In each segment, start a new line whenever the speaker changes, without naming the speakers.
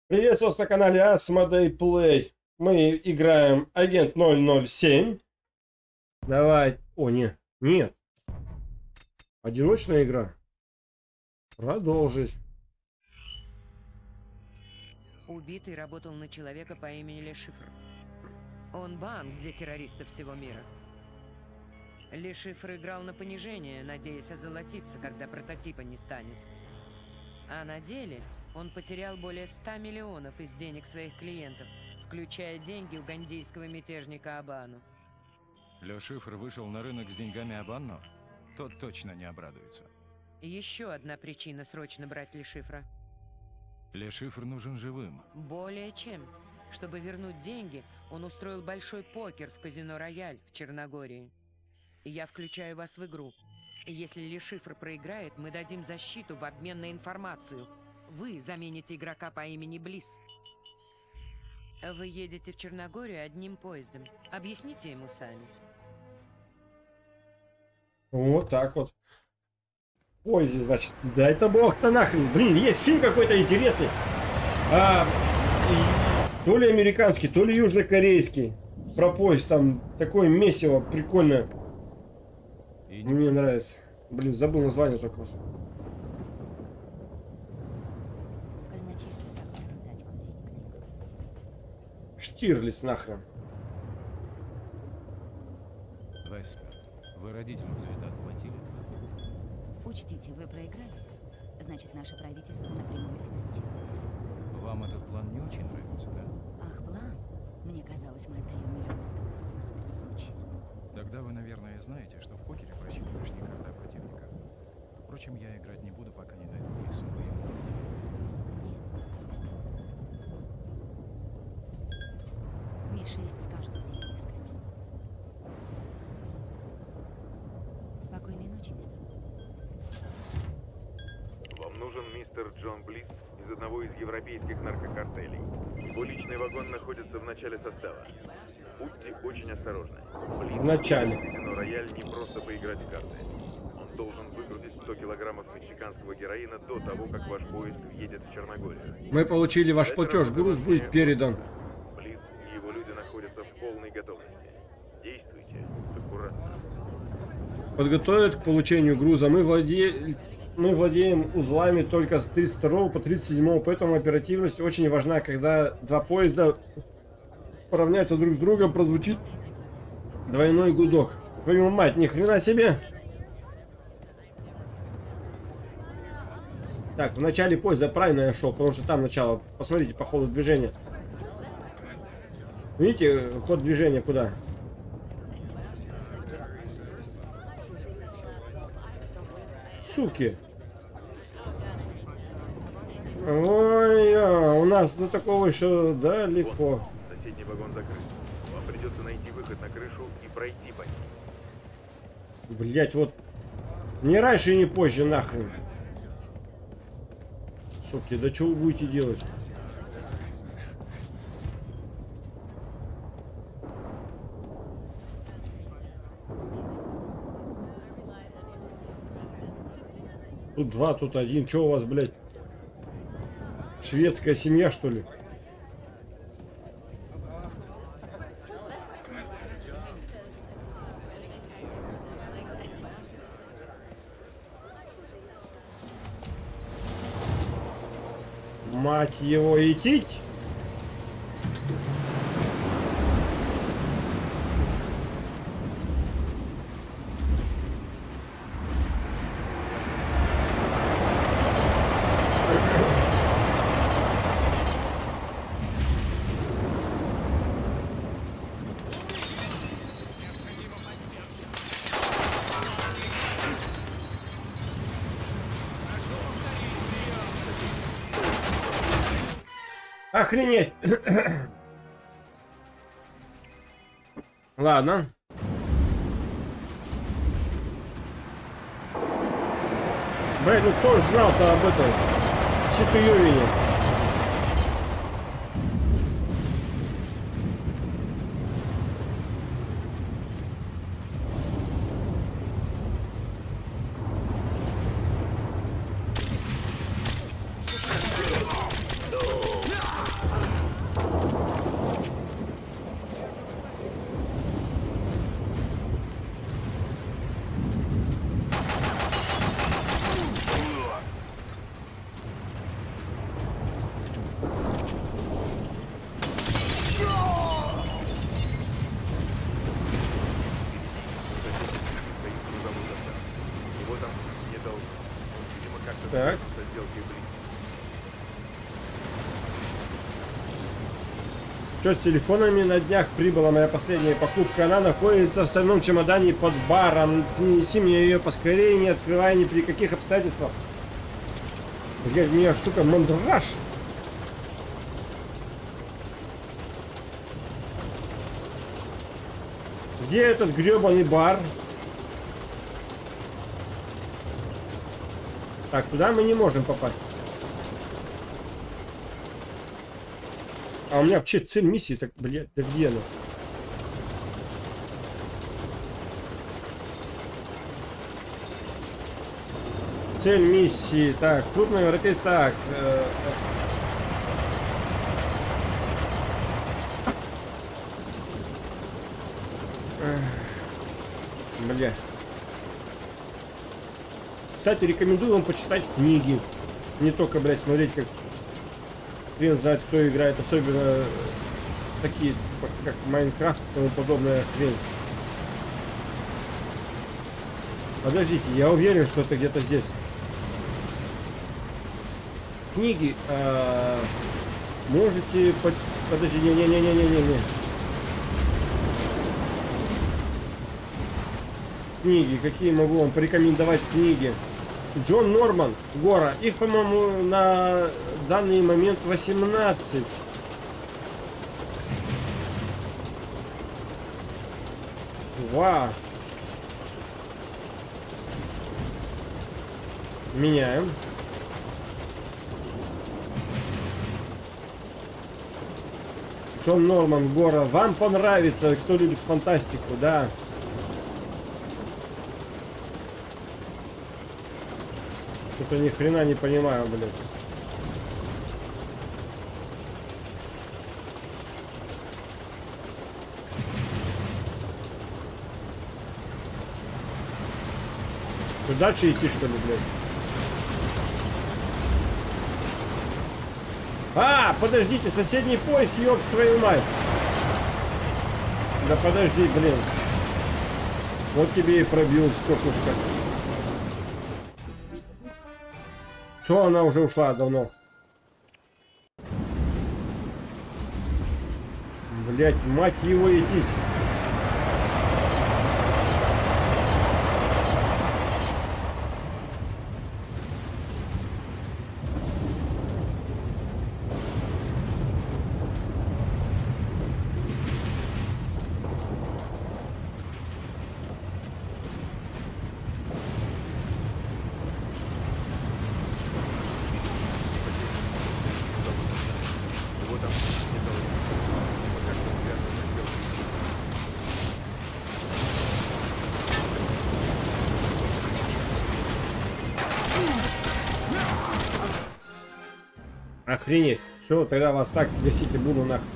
Приветствую вас на канале Asmodee Play. Мы играем Агент 007. Давай. О, нет. Нет. Одиночная игра. Продолжить.
Убитый работал на человека по имени Ле Шифр. Он банк для террористов всего мира. Ле Шифр играл на понижение, надеясь озолотиться, когда прототипа не станет. А на деле он потерял более 100 миллионов из денег своих клиентов, включая деньги угандийского мятежника Абану.
Ле Шифр вышел на рынок с деньгами Абану? Тот точно не обрадуется.
Еще одна причина срочно брать Ле Шифра.
Ле Шифр нужен живым.
Более чем. Чтобы вернуть деньги, он устроил большой покер в казино «Рояль» в Черногории. Я включаю вас в игру. И если Ле Шифр проиграет, мы дадим защиту в обмен на информацию. Вы замените игрока по имени Близ. Вы едете в Черногорию одним поездом. Объясните ему сами.
Вот так вот. Ой, значит, да это бог-то нахрен. Блин, есть фильм какой-то интересный. То ли американский, то ли южнокорейский. Про поезд, там такое месиво, прикольное. Мне нравится. Блин, забыл название только.
Казначейство согласно дать вам денег на игру.
Штирлиц нахрен.
Веспер, вы родителям за это отплатили?
Учтите, вы проиграли. Значит, наше правительство напрямую финансирует терроризм.
Вам этот план не очень нравится, да?
Ах, план. Мне казалось, мы отдаем миллионы долларов на волю случая.
Тогда вы, наверное, знаете, что в покере просчитываешь не карта противника. Впрочем, я играть не буду, пока не дойду до суммы.
Нет. Ми-6 скажет, где его искать. Спокойной ночи, мистер.
Вам нужен мистер Джон Близ из одного из европейских наркокартелей. Его личный вагон находится в начале состава. Будьте очень осторожны. Близ
В начале.
но рояль не просто поиграть в карты. Он должен выгрузить 100 килограммов мексиканского героина до того, как ваш поезд въедет в Черногорию.
Мы получили ваш платеж. Груз будет передан.
Близ и его люди находятся в полной готовности. Действуйте аккуратно.
Подготовят к получению груза. Мы владеем узлами только с 32 по 37, поэтому оперативность очень важна. Когда два поезда поравняются друг с другом, прозвучит двойной гудок. Твою мать, ни хрена себе! Так, в начале поезда правильно я шел, потому что там начало. Посмотрите по ходу движения. Видите, ход движения куда? Суки. Ой, у нас до такого еще далеко.
Соседний вагон закрыт. Вам придется найти выход на крышу и пройти по ней.
Блять, вот. Не раньше и не позже, нахрен. Суки, да что вы будете делать? Тут два, тут один. Че у вас, блядь? Шведская семья, что ли? Мать его, идтить! Охренеть! Ладно. Блядь, ну кто ж знал-то об этом Читуюрине? Так.
со сделкой Блиц.
Что с телефонами? На днях прибыла моя последняя покупка. Она находится в стальном чемодане под баром. Принеси мне ее поскорее, не открывая ни при каких обстоятельствах. Блядь, у меня штука мандраж. Где этот гребаный бар? Так, туда мы не можем попасть. А у меня вообще цель миссии, так, блядь, да где она? Цель миссии, так, крупный европейский, так. Бля. Кстати, рекомендую вам почитать книги. Не только, блядь, смотреть, как хрен знает, кто играет, особенно такие, как Майнкрафт и тому подобная хрень. Подождите, я уверен, что это где-то здесь. Книги. Можете... Подожди, не-не-не-не-не-не. Книги, какие могу вам порекомендовать книги? Джон Норман, Гора. Их, по-моему, на данный момент 18. Вау. Меняем. Джон Норман, Гора. Вам понравится, кто любит фантастику, да. Что-то ни хрена не понимаю, блядь. Что, дальше идти, что ли, блядь? А, подождите, соседний поезд, ёб твою мать. Да подожди, блин. Вот тебе и пробил стеклышко. Все, она уже ушла давно. Блять, мать его идти.
Вот там, не должен. Пока что связано со сделкой.
Охренеть. Все, тогда вас так гасите буду нахуй.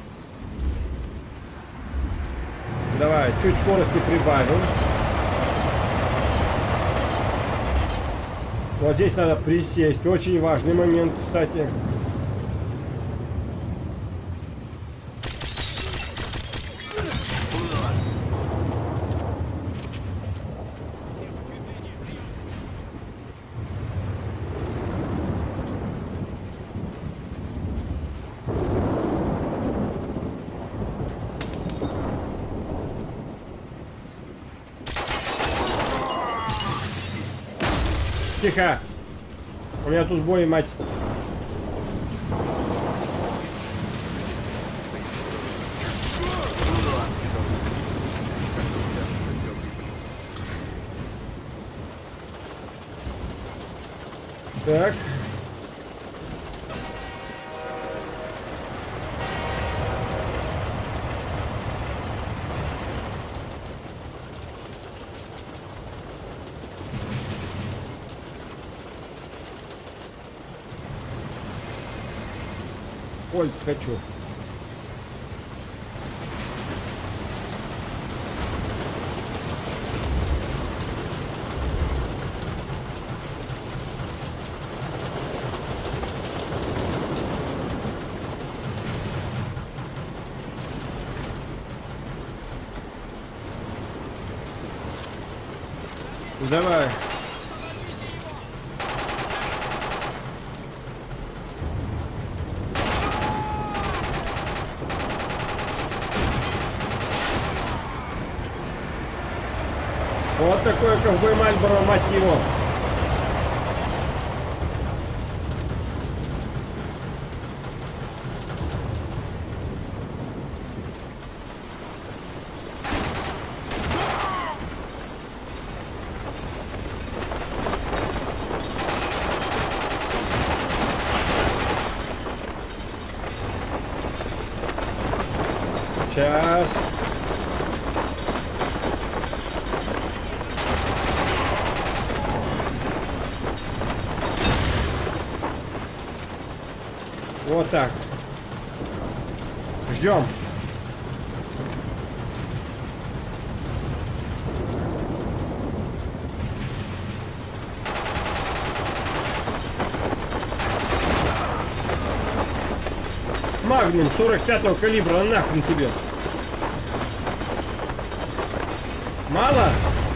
Давай, чуть скорости прибавим. Вот здесь надо присесть. Очень важный момент, кстати. Тихо. У меня тут бой, мать. Так. Ой, хочу. Давай. Вот такой ковбой Мальборо, мать его. Сейчас. Вот так. Ждем. Магнум 45-го калибра, нахрен тебе. Мало?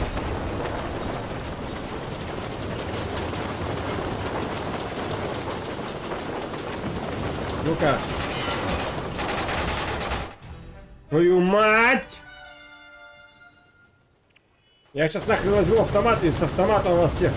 Ну-ка. Твою мать! Я сейчас нахрен возьму автомат и с автоматом вас всех.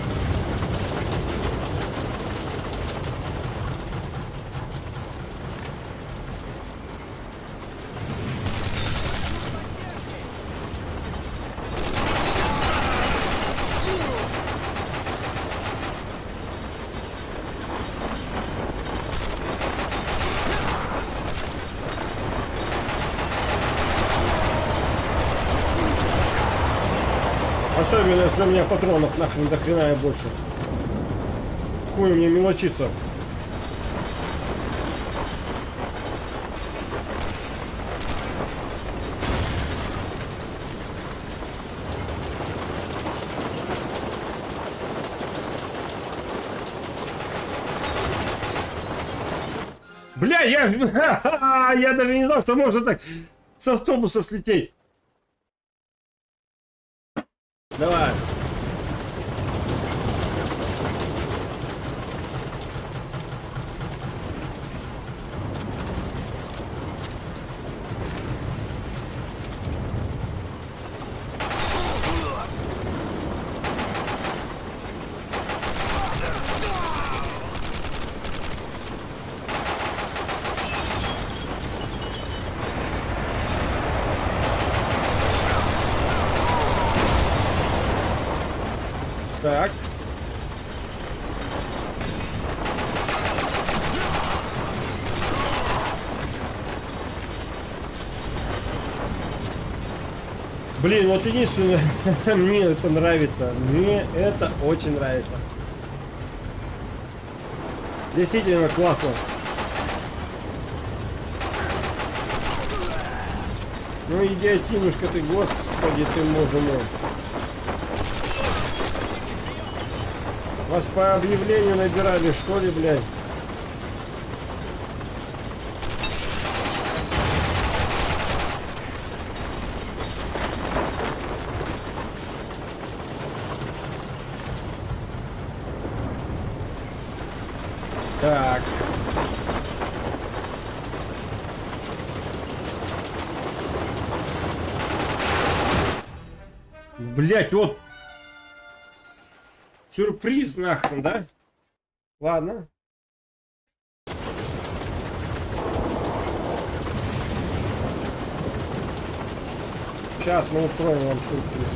Особенно, если у меня патронов нахрен до хрена и больше. Хуй мне мелочиться. Бля, я даже не знал, что можно так с автобуса слететь. Давай. Так. Блин, вот единственное, мне это нравится. Мне это очень нравится. Действительно классно. Ну, идиотинушка ты, господи ты, боже мой. Вас по объявлению набирали, что ли, блядь? Так. Блядь, вот. Сюрприз нахрен, да? Ладно. Сейчас мы устроим вам сюрприз.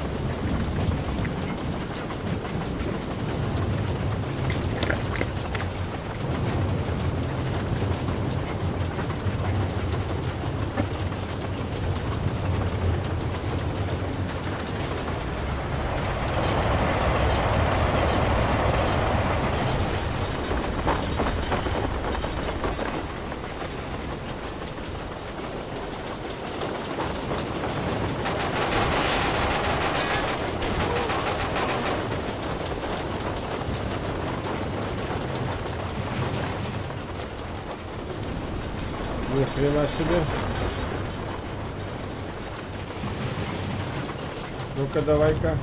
Ни хрена себе. Ну-ка, давай-ка.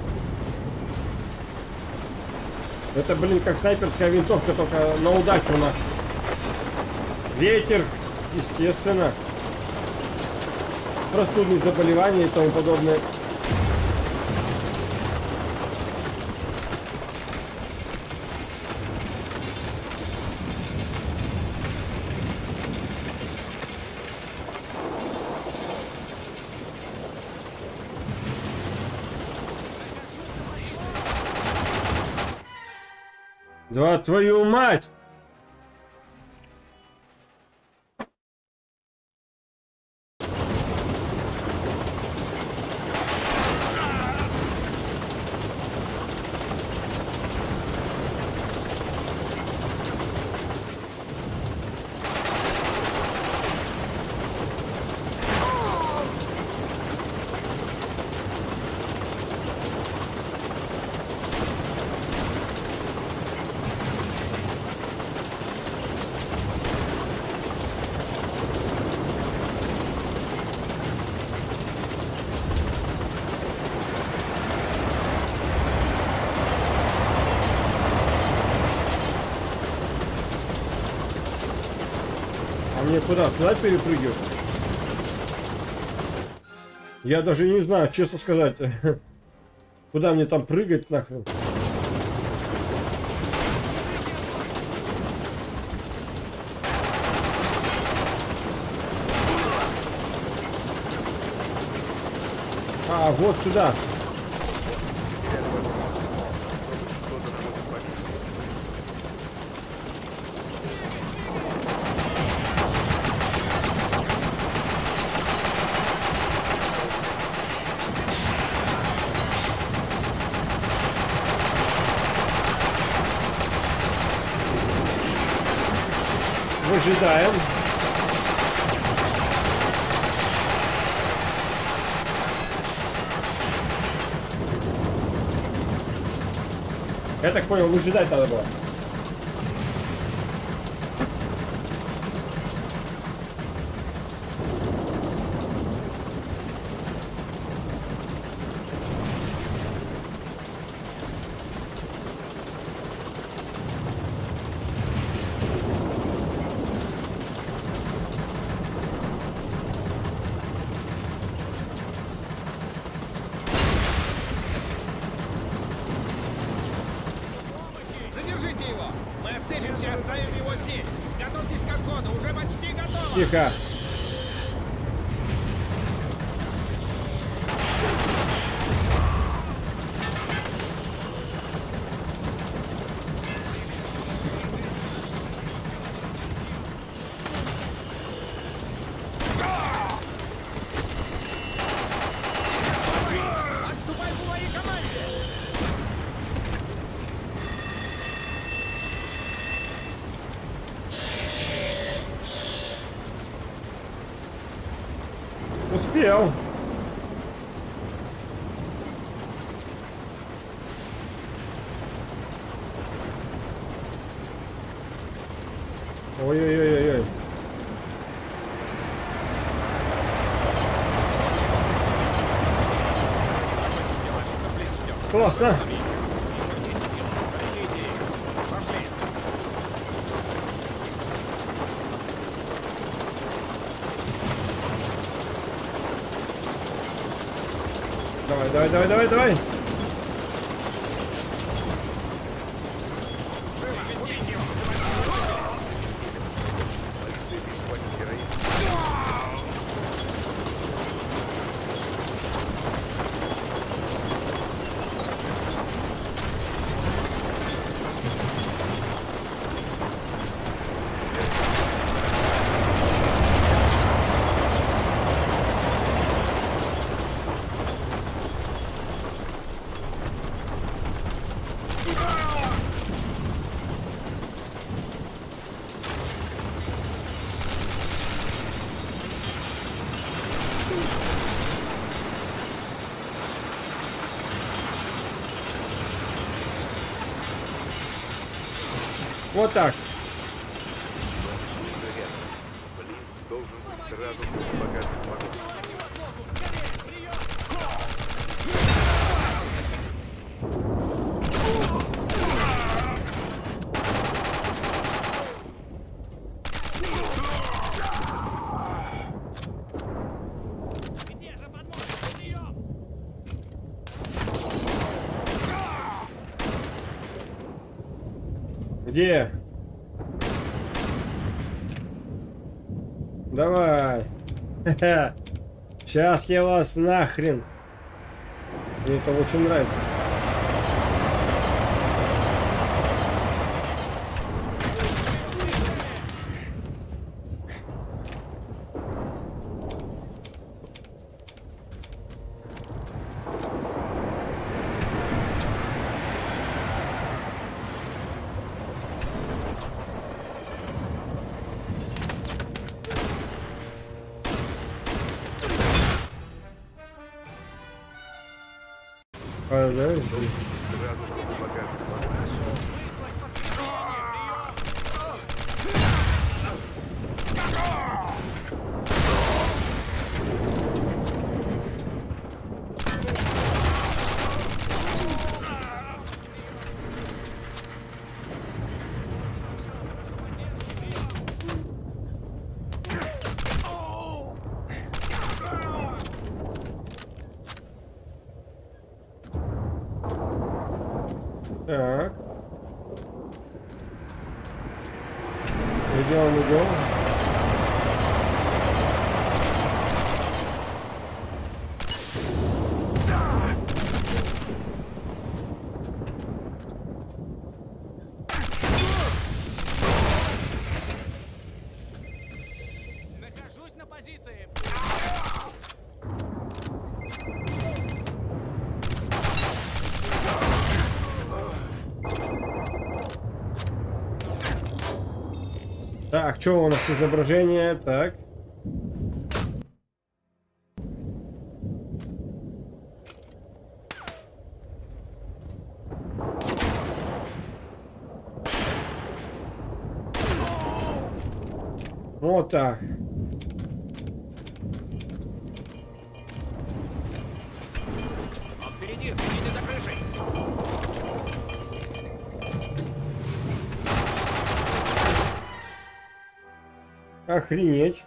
Это, блин, как снайперская винтовка, только на удачу на. Ветер, естественно. Простудные заболевания и тому подобное. Да твою мать! А мне куда? Туда перепрыгивать? Я даже не знаю, честно сказать. Куда мне там прыгать нахрен? А, вот сюда.
Кто-то наносит победу.
Выжидаем. Я так понял, выжидать надо было.
Задержите его! Мы отцепимся и оставим его здесь! Готовьтесь к отходу! Уже почти готово!
Тихо.
Отступай по моей команде!
Успел. Ой-ой-ой-ой-ой. Классно. Давай, давай, давай, давай, давай.
Полиция перехватит героин.
Вот так.
Блин, должен быть сразу после богатых могу.
Где? Давай. Сейчас я вас нахрен. Мне это очень нравится. А, да?
Сразу после багажного.
Так. Идем.
Нахожусь на позиции.
Так, что у нас изображение? Так. Вот так.
Он впереди, следите за крышей.
Охренеть.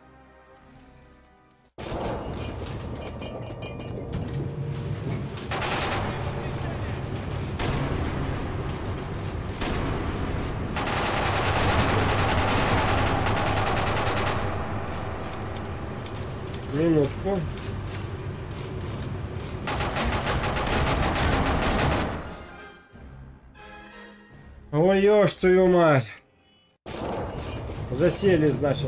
Минутку. Ой, ё, что твою мать. Засели, значит.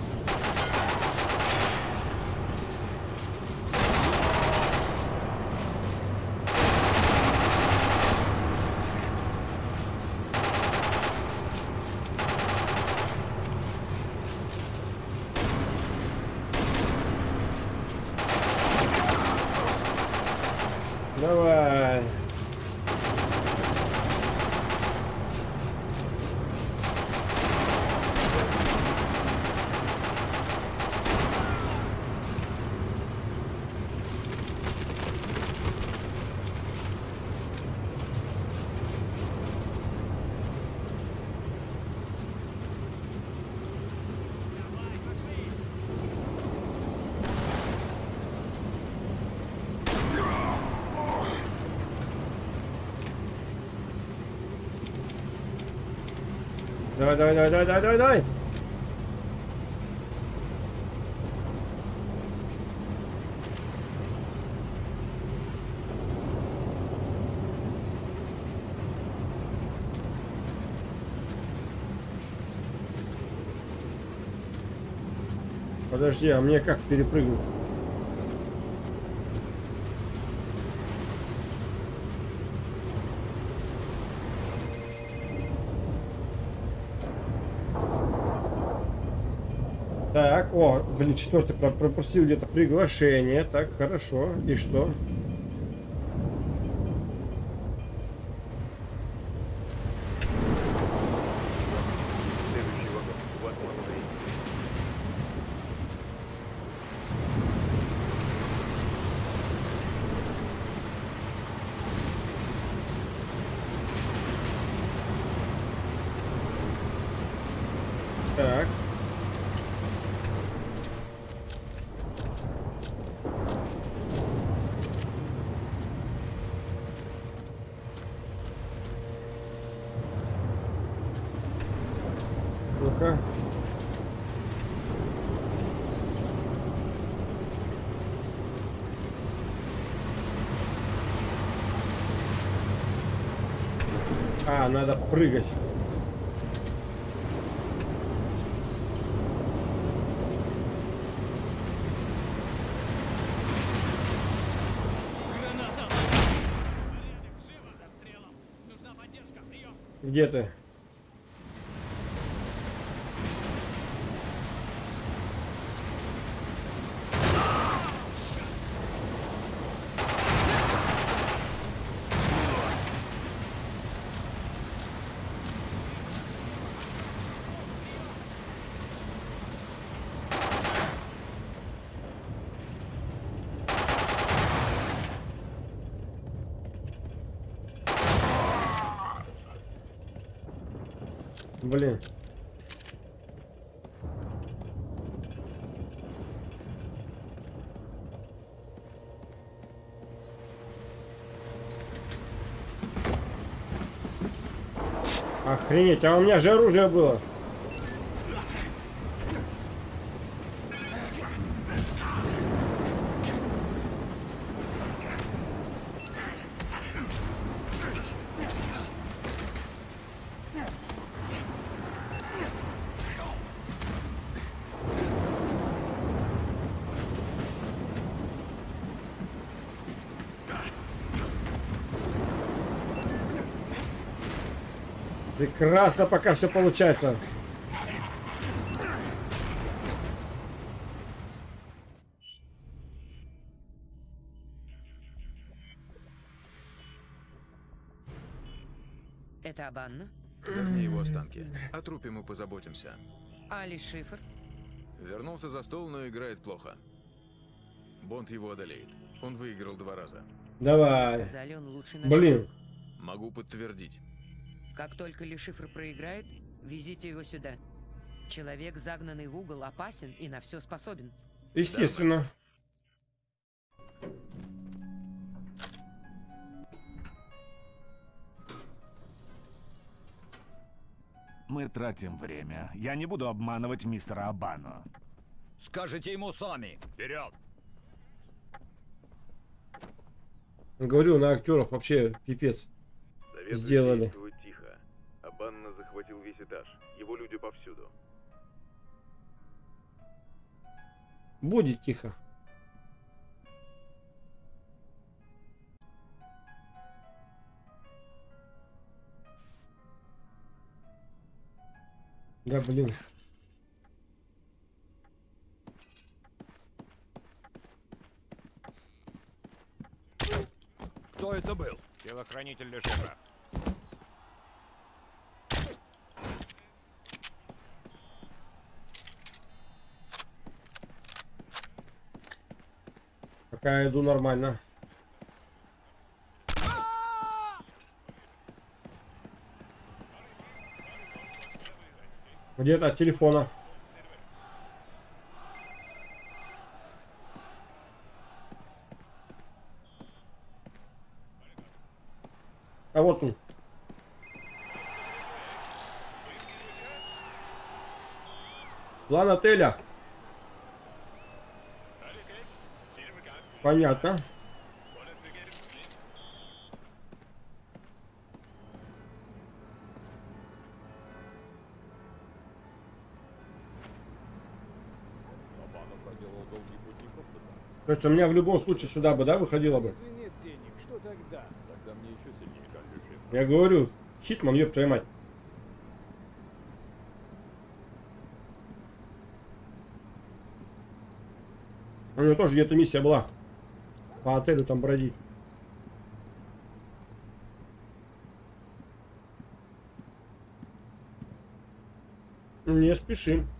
Давай. Давай. Подожди, а мне как перепрыгнуть? Так, о, блин, четвертый пропустил где-то приглашение. Так, хорошо. И что?
Следующий вагон. У вас мало времени.
Так. Ну-ка. А, надо прыгать.
Граната! Живо, отстрелом! Нужна поддержка, прием!
Где ты? Блин. Охренеть, а у меня же оружие было. Прекрасно, пока все получается.
Это Абанна?
Верни его останки. О трупе мы позаботимся.
Али Шифр?
Вернулся за стол, но играет плохо. Бонд его одолеет. Он выиграл 2 раза.
Давай.
Сказали, он лучший наш.
Блин.
Могу подтвердить.
Как только Ли Шифр проиграет, везите его сюда. Человек, загнанный в угол, опасен и на все способен.
Естественно.
Мы тратим время. Я не буду обманывать мистера Абану.
Скажите ему сами. Вперед!
Говорю, на актеров вообще пипец.
Советую
Сделали.
действовать тихо. Абанна захватил весь этаж. Его люди повсюду.
Будет тихо. Да, блин.
Кто это был? Телохранитель Ли Шифра.
Пока я иду нормально. Где-то от телефона. А вот он. План отеля. Понятно. То есть у меня в любом случае сюда бы, да, выходило бы?
Если нет денег, что тогда? Тогда мне еще сильнее жаль Ли Шифра.
Я говорю, Хитман, ёб твою мать. У него тоже где-то миссия была. По отелю там бродить. Не спешим.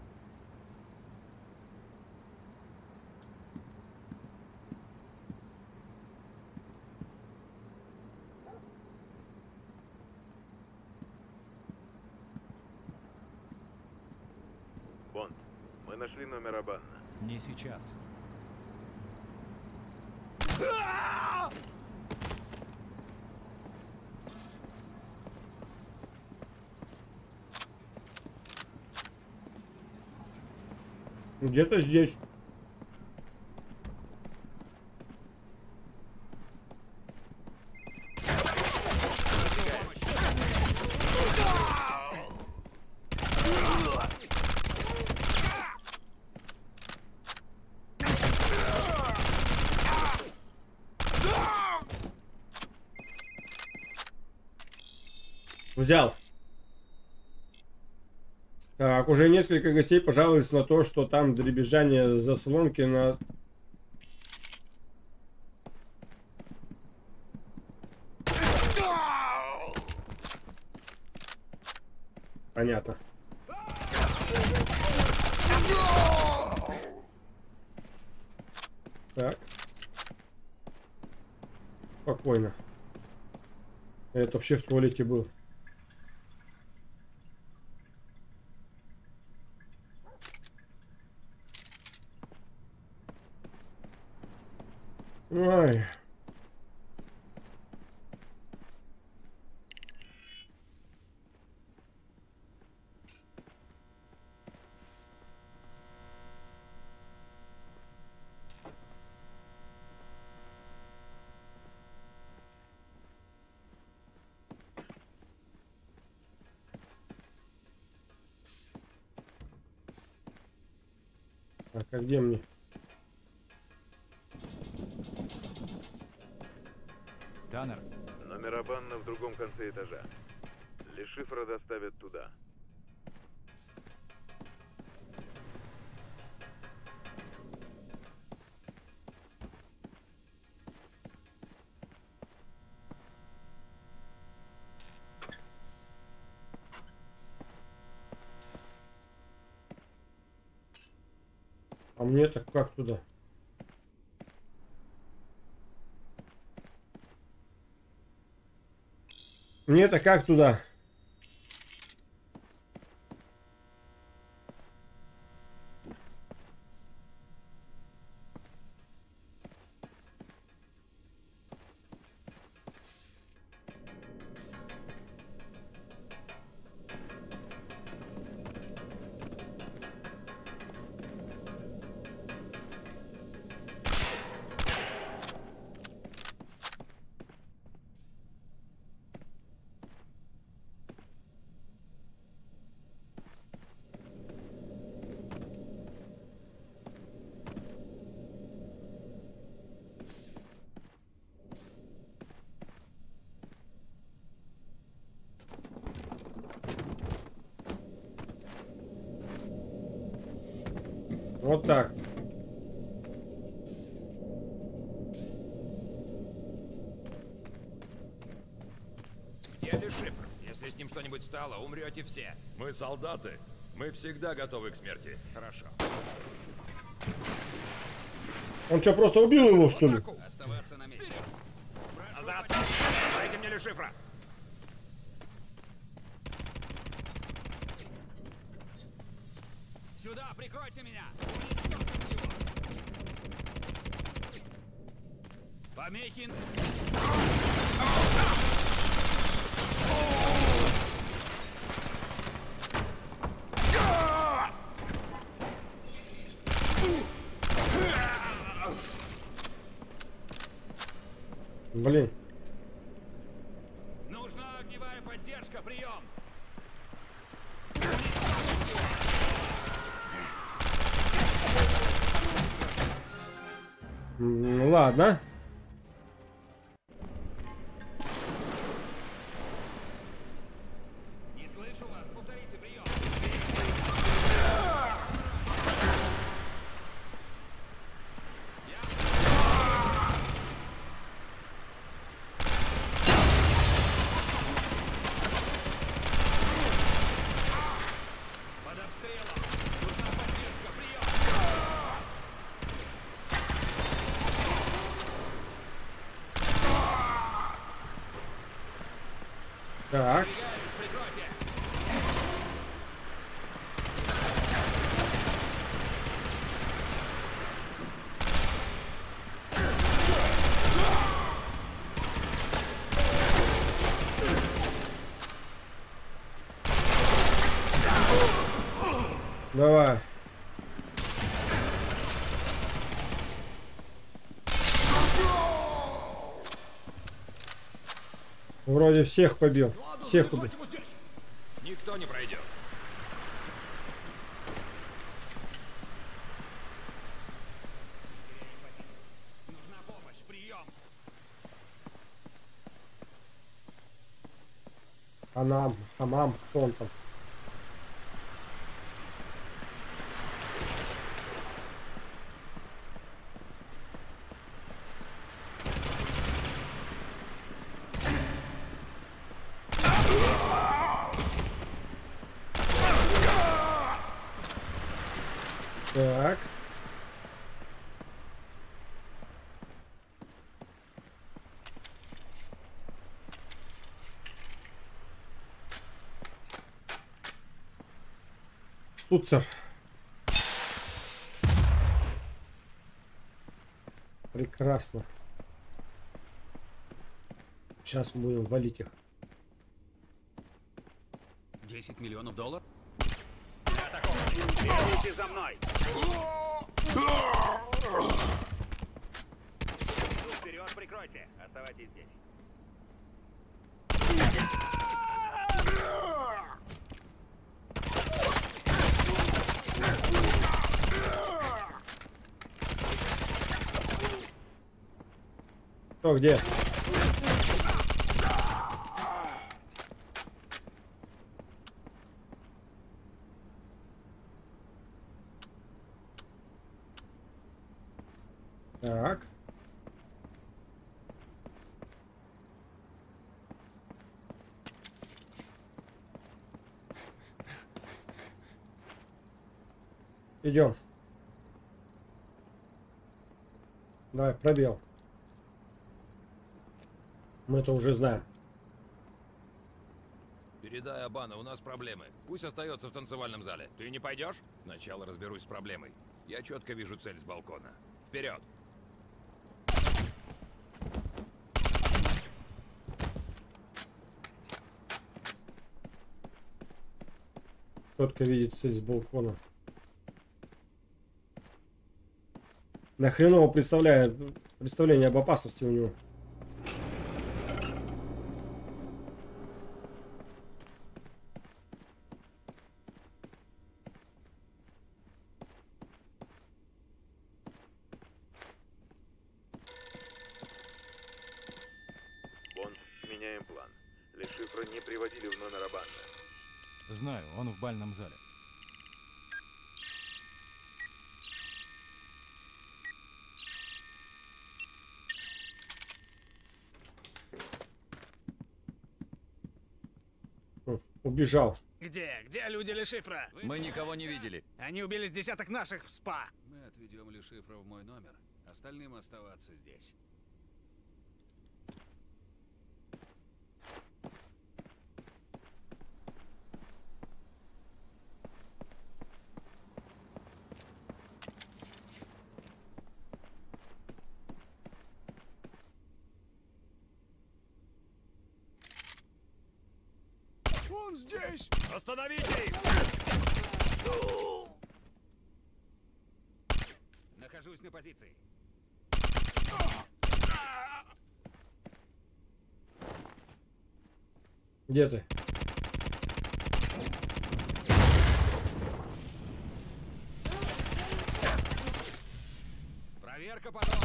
Бонд, мы нашли номер Абанна.
Не сейчас.
Где-то здесь. Взял. Так, уже несколько гостей пожаловались на то, что там дребезжание заслонки на... Понятно. Так. Спокойно. Это вообще в туалете был. Так, а где мне?
Таннер,
Номера Банна в другом конце этажа. Лешифра доставят туда.
А мне-то как туда? Мне-то как туда? Вот так.
Где Лешифр? Если с ним что-нибудь стало, умрете все.
Мы солдаты. Мы всегда готовы к смерти.
Хорошо.
Он что, просто убил его, что ли?
Оставаться на месте. Назад! Дайте мне Лешифра!
Сюда, прикройте меня! Помехи...
Блин.
Нужна огневая поддержка, прием!
Ну ладно.
Не слышу вас, повторите прием! Под обстрелом! Нужна поддержка, прием!
Так.
Двигаюсь, прикройте!
Давай. Вроде всех побил. Всех убил.
Никто не пройдет.
Нужна помощь, прием!
Хамам, он там. Так. Штуцер. Прекрасно. Сейчас мы будем валить их.
10 миллионов долларов?
Следуйте за мной!
Вперед, прикройте! Оставайтесь здесь.
Кто где? Так. Идем. Давай, пробел. Мы это уже знаем.
Передай Абану, у нас проблемы. Пусть остается в танцевальном зале. Ты не пойдешь? Сначала разберусь с проблемой. Я четко вижу цель с балкона. Вперед!
Четко видит цель с балкона. Нахреново представление об опасности у него.
Бонд, меняем план. Лешифра не приводили в номер Абана.
Знаю, он в бальном зале.
Убежал.
Где? Где люди Лешифра?
Мы никого не видели.
Они убили с десяток наших в СПА.
Мы отведем Лешифра в мой номер. Остальным оставаться здесь.
Он здесь!
Остановите их!
Нахожусь на позиции.
Где ты?
Проверка потом.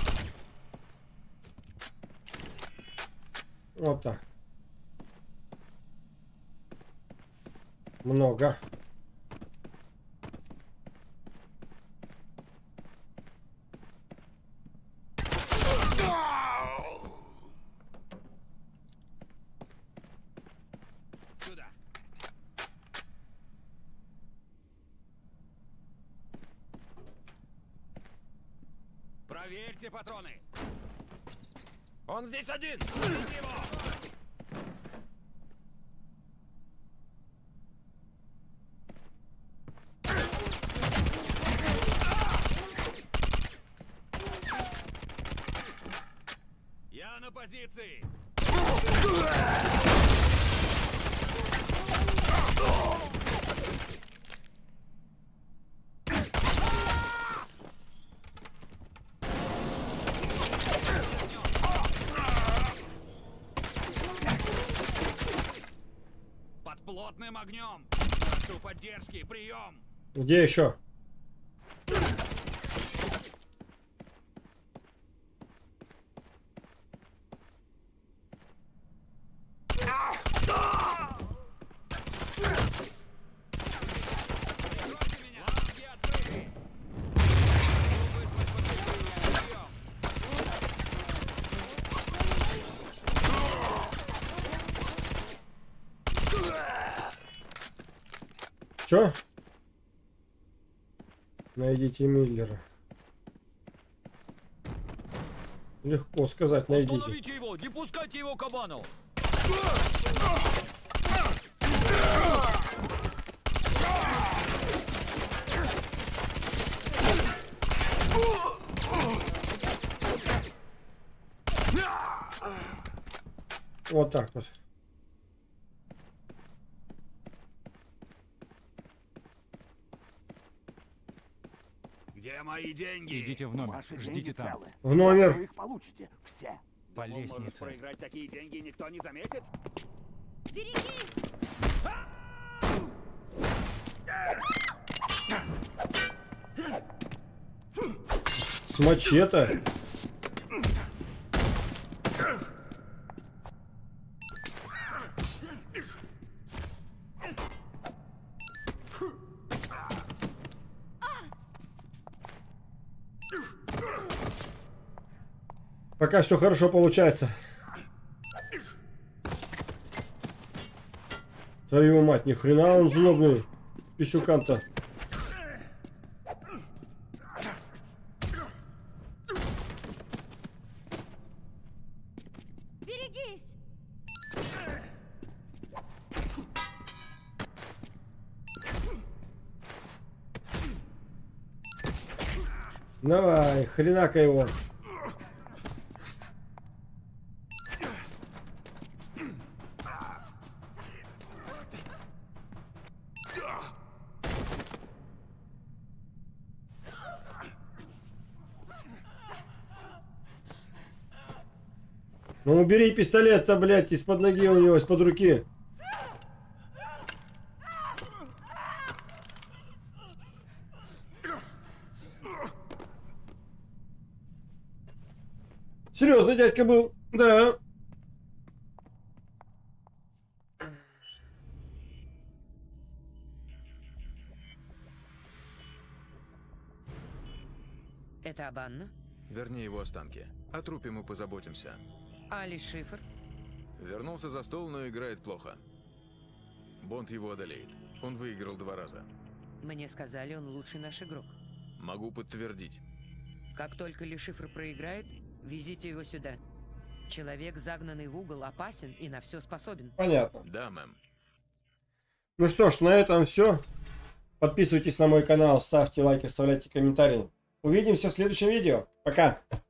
Вот так. Много.
Сюда. Проверьте патроны.
Он здесь один! Убейте его!
Я на позиции. Под плотным огнем. Прошу поддержки. Прием.
Где еще? Все? Найдите Миллера. Легко сказать, найдите.
Остановите его! Не пускайте его к Абану!
Вот так вот.
Где мои деньги?
Идите в номер.
Ваши
Ждите
деньги
там.
целы.
В номер.
Вы их получите все.
По
Думал, можешь
лестнице.
проиграть такие деньги, и никто не заметит?
С мачете. Пока все хорошо получается. Твою мать, ни хрена он злобный. Писюкан-то.
Берегись!
Давай, хренака его. Ну убери пистолет-то, блядь, из-под ноги у него, из-под руки. Серьезный дядька был, да.
Это Абанна?
Верни его останки. О трупе мы позаботимся.
Али Шифр?
Вернулся за стол, но играет плохо. Бонд его одолеет. Он выиграл 2 раза.
Мне сказали, он лучший наш игрок.
Могу подтвердить.
Как только Ли Шифр проиграет, везите его сюда. Человек, загнанный в угол, опасен и на все способен.
Понятно.
Да, мэм.
Ну что ж, на этом все. Подписывайтесь на мой канал, ставьте лайки, оставляйте комментарии. Увидимся в следующем видео. Пока.